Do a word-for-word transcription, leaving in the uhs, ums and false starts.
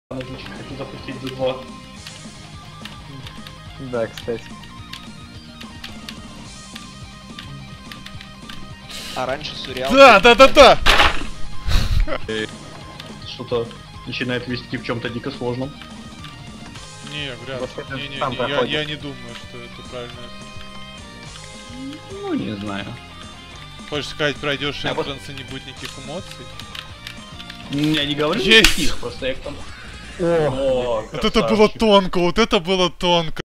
Значит, хочу запустить ди два. Да, кстати. А раньше Суриал... Да, да, да, да! Что-то начинает вести в чем-то дико сложном. Не, вряд Вот это ли. Не, не, там не, я, проходит. я не думаю, что это правильно. Ну, не знаю. Хочешь сказать, пройдешь А вот- энтранс и не будет никаких эмоций? Я не говорю Есть! никаких, просто я к тому... О, О, Вот это было красавчик. тонко, вот это было тонко.